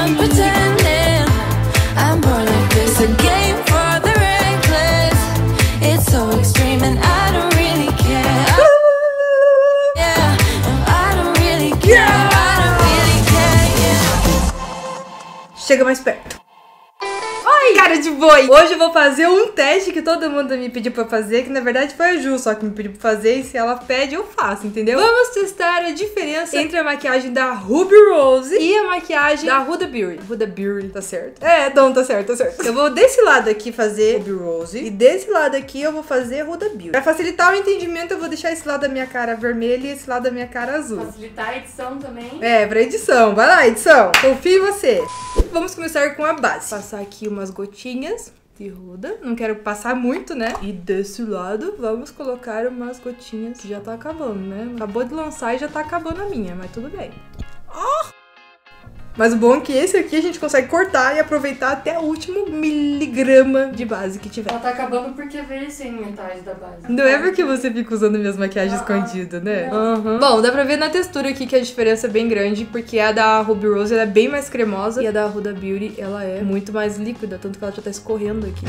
I'm pretending I'm more like this, a game for the reckless. It's so extreme and I don't really care. Yeah, I don't really care. I don't really care, yeah. Chega mais perto. Oi, cara de boi! Hoje eu vou fazer um teste que todo mundo me pediu pra fazer, que na verdade foi a Ju só que me pediu pra fazer, e se ela pede, eu faço, entendeu? Vamos testar a diferença entre a maquiagem da Ruby Rose e a maquiagem da Huda Beauty. Huda Beauty, tá certo? É, não, tá certo, tá certo. Eu vou desse lado aqui fazer Ruby Rose, e desse lado aqui eu vou fazer Huda Beauty. Pra facilitar o entendimento, eu vou deixar esse lado da minha cara vermelha e esse lado da minha cara azul. Facilitar a edição também. É, pra edição. Vai lá, edição. Confio em você. Vamos começar com a base. Passar aqui umas gotinhas de Huda. Não quero passar muito, né? E desse lado, vamos colocar umas gotinhas. Já tá acabando, né? Acabou de lançar e já tá acabando a minha, mas tudo bem. Mas o bom é que esse aqui a gente consegue cortar e aproveitar até o último miligrama de base que tiver. Ela tá acabando porque veio sem metade da base. Não é porque você fica usando minhas maquiagens escondidas, né? Bom, dá pra ver na textura aqui que a diferença é bem grande, porque a da Ruby Rose ela é bem mais cremosa e a da Huda Beauty ela é muito mais líquida, tanto que ela já tá escorrendo aqui.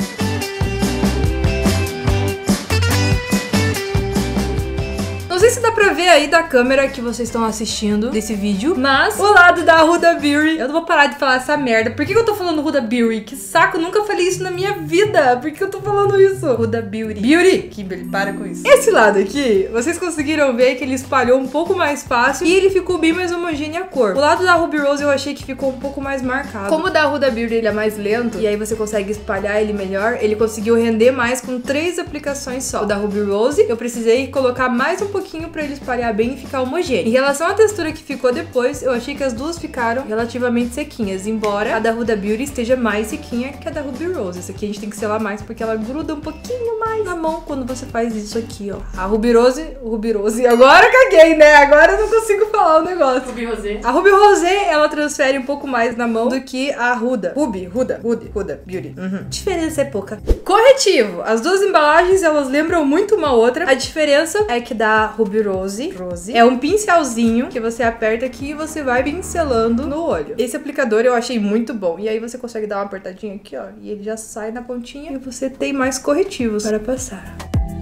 Não sei se dá pra ver aí da câmera que vocês estão assistindo desse vídeo, mas o lado da Huda Beauty, eu não vou parar de falar essa merda. Por que eu tô falando Huda Beauty? Que saco, nunca falei isso na minha vida. Por que eu tô falando isso? Huda Beauty. Beauty! Kimberly, para com isso. Esse lado aqui, vocês conseguiram ver que ele espalhou um pouco mais fácil e ele ficou bem mais homogênea a cor. O lado da Ruby Rose eu achei que ficou um pouco mais marcado. Como o da Huda Beauty ele é mais lento e aí você consegue espalhar ele melhor, ele conseguiu render mais com 3 aplicações só. O da Ruby Rose eu precisei colocar mais um pouquinho pra ele espalhar bem e ficar homogêneo. Em relação à textura que ficou depois, eu achei que as duas ficaram relativamente sequinhas, embora a da Huda Beauty esteja mais sequinha que a da Ruby Rose. Essa aqui a gente tem que selar mais porque ela gruda um pouquinho mais na mão quando você faz isso aqui, ó. A Ruby Rose, agora caguei, né? Agora eu não consigo falar o negócio. Ruby Rosé. A Ruby Rose, ela transfere um pouco mais na mão do que a Huda. Huda Beauty. Diferença é pouca. Corretivo. As duas embalagens, elas lembram muito uma outra. A diferença é que da Ruby Rose é um pincelzinho que você aperta aqui e você vai pincelando no olho. Esse aplicador eu achei muito bom. E aí você consegue dar uma apertadinha aqui, ó, e ele já sai na pontinha e você tem mais corretivos para passar.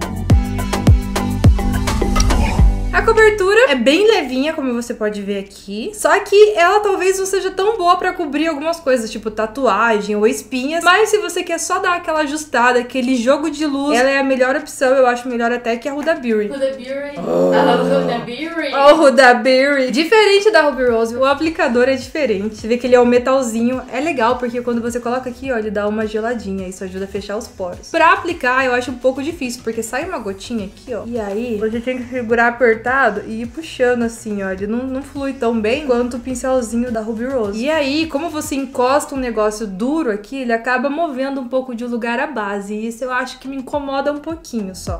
A cobertura é bem levinha, como você pode ver aqui. Só que ela talvez não seja tão boa pra cobrir algumas coisas, tipo tatuagem ou espinhas. Mas se você quer só dar aquela ajustada, aquele jogo de luz, ela é a melhor opção. Eu acho melhor até que a Huda Beauty. Huda Beauty. Huda Beauty. Oh, Huda Beauty. Diferente da Ruby Rose, o aplicador é diferente. Você vê que ele é um metalzinho. É legal, porque quando você coloca aqui, ó, ele dá uma geladinha. Isso ajuda a fechar os poros. Pra aplicar, eu acho um pouco difícil, porque sai uma gotinha aqui, ó. E aí, você tem que segurar apertado e ir puxando assim, ó. Ele não flui tão bem quanto o pincelzinho da Ruby Rose. E aí, como você encosta um negócio duro aqui, ele acaba movendo um pouco de lugar a base. E isso eu acho que me incomoda um pouquinho só.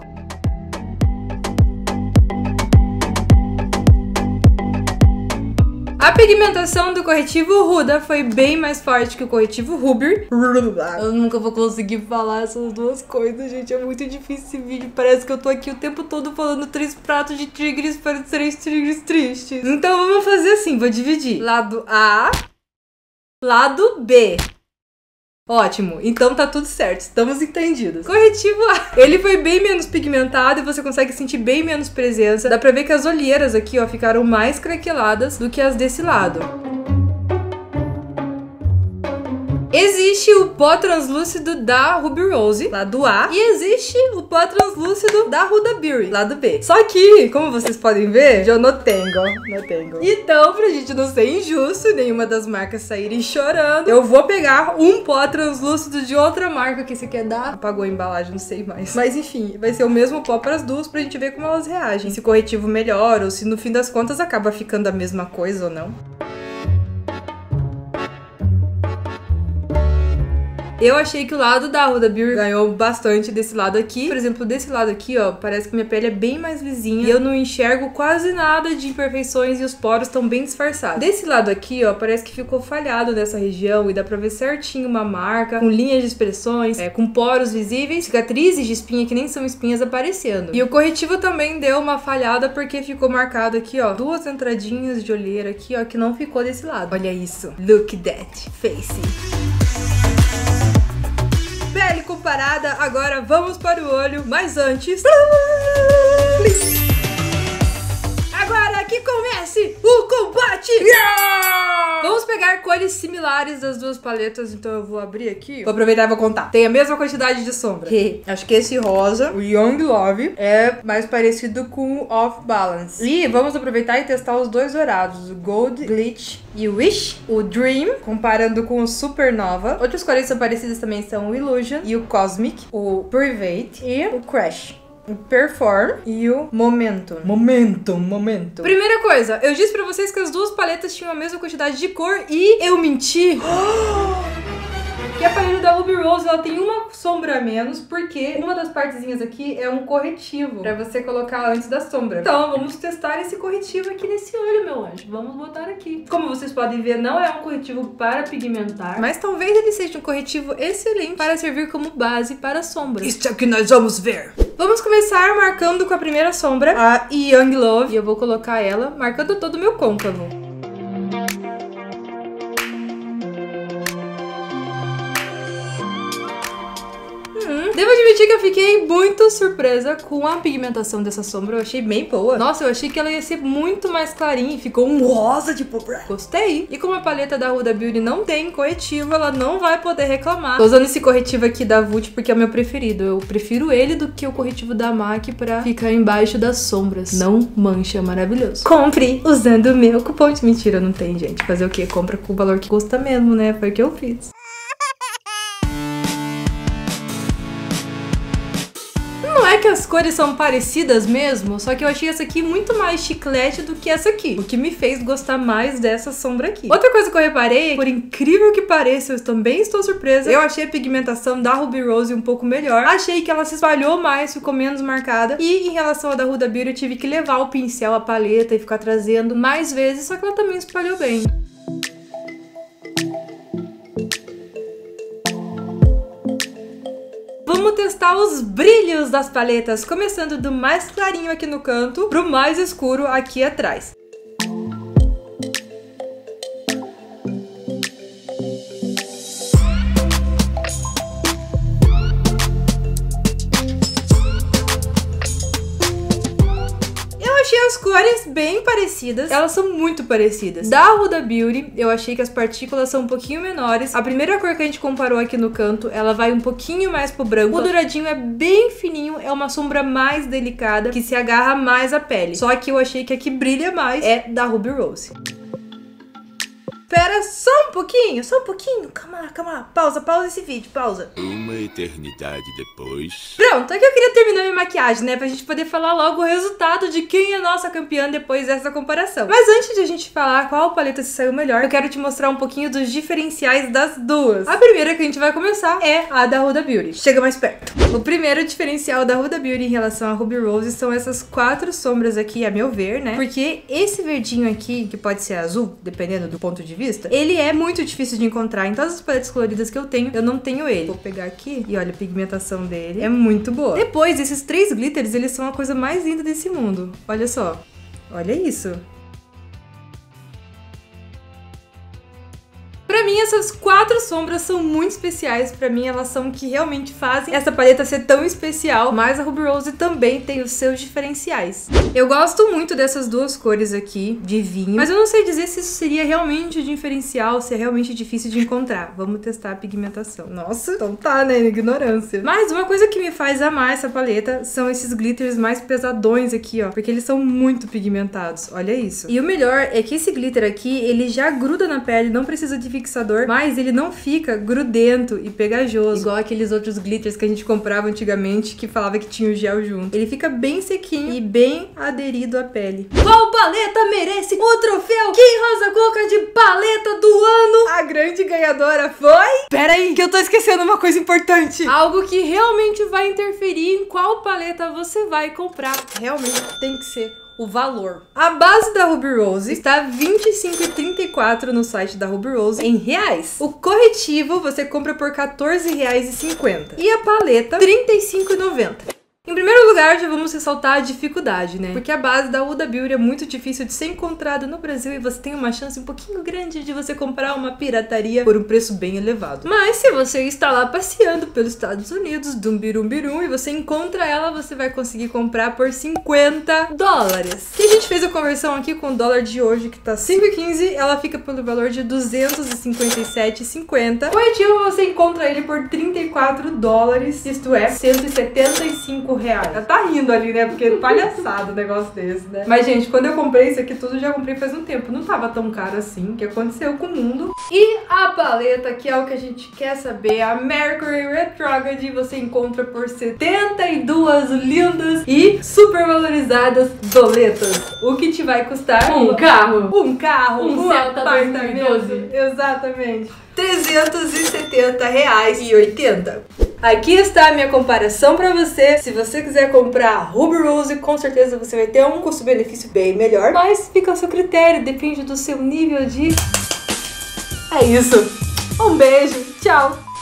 A pigmentação do corretivo Huda foi bem mais forte que o corretivo Ruby. Eu nunca vou conseguir falar essas duas coisas, gente. É muito difícil esse vídeo. Parece que eu tô aqui o tempo todo falando 3 pratos de tigres para 3 tigres tristes. Então vamos fazer assim, vou dividir. Lado A, lado B. Ótimo, então tá tudo certo, estamos entendidos. Corretivo A, ele foi bem menos pigmentado e você consegue sentir bem menos presença. Dá pra ver que as olheiras aqui, ó, ficaram mais craqueladas do que as desse lado. Existe o pó translúcido da Ruby Rose, lado A, e existe o pó translúcido da Huda Beauty, lado B. Só que, como vocês podem ver, eu não tenho. Então, pra gente não ser injusto, nenhuma das marcas saírem chorando, eu vou pegar um pó translúcido de outra marca que você quer dar. Apagou a embalagem, não sei mais. Mas enfim, vai ser o mesmo pó para as duas pra gente ver como elas reagem. Se o corretivo melhora ou se no fim das contas acaba ficando a mesma coisa ou não. Eu achei que o lado da Huda Beauty ganhou bastante desse lado aqui. Por exemplo, desse lado aqui, ó, parece que minha pele é bem mais lisinha e eu não enxergo quase nada de imperfeições e os poros estão bem disfarçados. Desse lado aqui, ó, parece que ficou falhado nessa região e dá pra ver certinho uma marca, com linhas de expressões, com poros visíveis, cicatrizes de espinha que nem são espinhas aparecendo. E o corretivo também deu uma falhada porque ficou marcado aqui, ó, duas entradinhas de olheira aqui, ó, que não ficou desse lado. Olha isso. Look that face. Pele comparada, agora vamos para o olho, mas antes... Agora que comece o combate! Yeah! Vamos pegar cores similares das duas paletas, então eu vou abrir aqui. Vou aproveitar e vou contar. Tem a mesma quantidade de sombra. Acho que esse rosa, o Young Love, é mais parecido com o Off Balance. E vamos aproveitar e testar os dois dourados, o Gold Glitch e o Wish. O Dream, comparando com o Supernova. Outras cores que são parecidas também são o Illusion e o Cosmic, o Private e o Crash. O Perform e o Momentum. Momentum. Primeira coisa, eu disse pra vocês que as duas paletas tinham a mesma quantidade de cor e eu menti. Que a paleta da Ruby Rose, ela tem uma sombra a menos, porque uma das partezinhas aqui é um corretivo pra você colocar antes da sombra. Então, vamos testar esse corretivo aqui nesse olho, meu anjo. Vamos botar aqui. Como vocês podem ver, não é um corretivo para pigmentar, mas talvez ele seja um corretivo excelente para servir como base para a sombra. Isso é o que nós vamos ver. Vamos começar marcando com a primeira sombra, a Young Love. E eu vou colocar ela marcando todo o meu côncavo. Devo admitir que eu fiquei muito surpresa com a pigmentação dessa sombra. Eu achei bem boa. Nossa, eu achei que ela ia ser muito mais clarinha e ficou um rosa, tipo... Gostei. E como a paleta da Huda Beauty não tem corretivo, ela não vai poder reclamar. Tô usando esse corretivo aqui da Vult porque é o meu preferido. Eu prefiro ele do que o corretivo da MAC pra ficar embaixo das sombras. Não mancha, maravilhoso. Compre usando o meu cupom de... Mentira, não tem, gente. Fazer o quê? Compra com o valor que custa mesmo, né? Foi o que eu fiz. Não é que as cores são parecidas mesmo, só que eu achei essa aqui muito mais chiclete do que essa aqui, o que me fez gostar mais dessa sombra aqui. Outra coisa que eu reparei, por incrível que pareça, eu também estou surpresa, eu achei a pigmentação da Ruby Rose um pouco melhor. Achei que ela se espalhou mais, ficou menos marcada. E em relação à da Huda Beauty, eu tive que levar o pincel, a paleta e ficar trazendo mais vezes, só que ela também espalhou bem. Vamos testar os brilhos das paletas, começando do mais clarinho aqui no canto pro mais escuro aqui atrás. Achei as cores bem parecidas, elas são muito parecidas. Da Huda Beauty, eu achei que as partículas são um pouquinho menores. A primeira cor que a gente comparou aqui no canto, ela vai um pouquinho mais pro branco. O douradinho é bem fininho, é uma sombra mais delicada, que se agarra mais à pele. Só que eu achei que a que brilha mais é da Ruby Rose. Espera só um pouquinho, calma lá, pausa esse vídeo, pausa. Uma eternidade depois... Pronto, aqui eu queria terminar minha maquiagem, né, pra gente poder falar logo o resultado de quem é nossa campeã depois dessa comparação. Mas antes de a gente falar qual paleta se saiu melhor, eu quero te mostrar um pouquinho dos diferenciais das duas. A primeira que a gente vai começar é a da Huda Beauty. Chega mais perto. O primeiro diferencial da Huda Beauty em relação à Ruby Rose são essas 4 sombras aqui, a meu ver, né, porque esse verdinho aqui, que pode ser azul, dependendo do ponto de vista, ele é muito difícil de encontrar. Em todas as paletas coloridas que eu tenho, eu não tenho ele. Vou pegar aqui e olha, a pigmentação dele é muito boa. Depois, esses 3 glitters, eles são a coisa mais linda desse mundo. Olha só. Olha isso. Pra mim, essas 4 sombras são muito especiais. Pra mim, elas são que realmente fazem essa paleta ser tão especial. Mas a Ruby Rose também tem os seus diferenciais. Eu gosto muito dessas 2 cores aqui, de vinho. Mas eu não sei dizer se isso seria realmente um diferencial, se é realmente difícil de encontrar. Vamos testar a pigmentação. Nossa, então tá, né? Ignorância. Mas uma coisa que me faz amar essa paleta são esses glitters mais pesadões aqui, ó. Porque eles são muito pigmentados. Olha isso. E o melhor é que esse glitter aqui, ele já gruda na pele, não precisa de fixação. fixador, mas ele não fica grudento e pegajoso, igual aqueles outros glitters que a gente comprava antigamente, que falava que tinha o gel junto. Ele fica bem sequinho e bem aderido à pele. Qual paleta merece o troféu Kim Rosa Coca de paleta do ano? A grande ganhadora foi... Pera aí, que eu tô esquecendo uma coisa importante. Algo que realmente vai interferir em qual paleta você vai comprar. Realmente tem que ser o valor. A base da Ruby Rose está R$ 25,34 no site da Ruby Rose em reais. O corretivo você compra por R$ 14,50 e a paleta R$ 35,90. Em primeiro lugar, já vamos ressaltar a dificuldade, né? Porque a base da Huda Beauty é muito difícil de ser encontrada no Brasil e você tem uma chance um pouquinho grande de você comprar uma pirataria por um preço bem elevado. Mas se você está lá passeando pelos Estados Unidos, e você encontra ela, você vai conseguir comprar por $50. Que a gente fez a conversão aqui com o dólar de hoje, que tá 5,15, ela fica pelo valor de $257,50. Corretivo, você encontra ele por $34, isto é, R$175. Ela tá rindo ali, né? Porque é palhaçado um negócio desse, né? Mas, gente, quando eu comprei isso aqui tudo, eu já comprei faz um tempo. Não tava tão caro assim, o que aconteceu com o mundo. E a paleta, que é o que a gente quer saber, a Mercury Retrograde, você encontra por 72 lindas e super valorizadas doletas. O que te vai custar? Um carro. Um carro, um Celta 2012. Exatamente. R$370,80. Aqui está a minha comparação pra você. Se você quiser comprar Ruby Rose, com certeza você vai ter um custo-benefício bem melhor. Mas fica ao seu critério, depende do seu nível de... É isso. Um beijo, tchau!